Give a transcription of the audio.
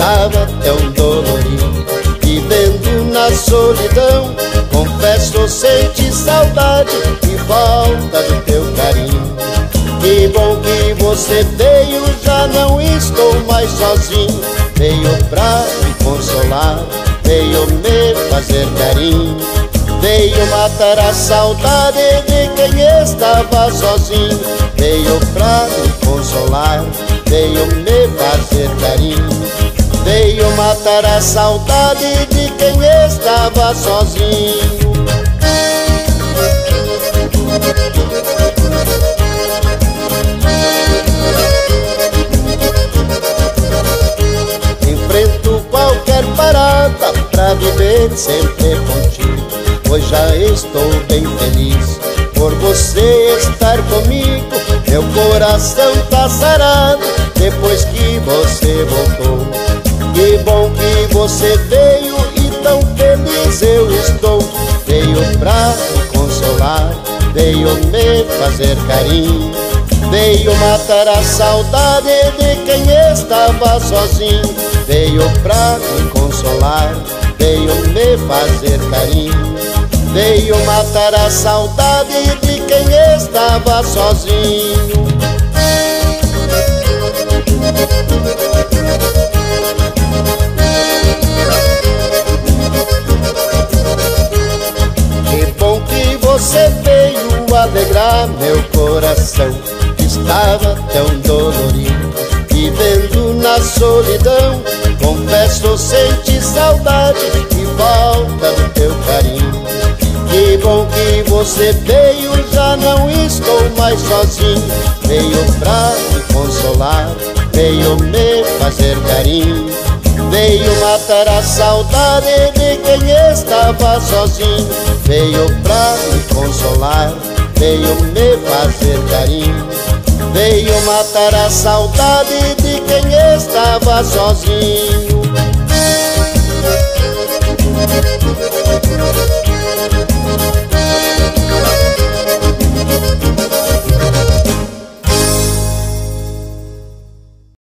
estava tão dolorido, vivendo na solidão. Confesso, senti saudade e falta do teu carinho. Que bom que você veio, já não estou mais sozinho. Veio pra me consolar, veio me fazer carinho. Veio matar a saudade de quem estava sozinho. Veio pra me consolar, veio me fazer carinho. Veio matar a saudade de quem estava sozinho. Enfrento qualquer parada pra viver sempre contigo, pois já estou bem feliz por você estar comigo. Meu coração tá sarado depois que você voltou. Que bom que você veio e tão feliz eu estou. Veio pra me consolar, veio me fazer carinho. Veio matar a saudade de quem estava sozinho. Veio pra me consolar, veio me fazer carinho. Veio matar a saudade de quem estava sozinho. Que bom que você veio alegrar meu coração, que estava tão dolorido, vivendo na solidão. Confesso, senti saudade e falta do teu carinho. Que bom que você veio, já não estou mais sozinho. Veio pra me consolar, veio me fazer carinho. Veio matar a saudade de quem estava sozinho. Veio pra me consolar, veio me fazer carinho. Veio matar a saudade de quem estava sozinho.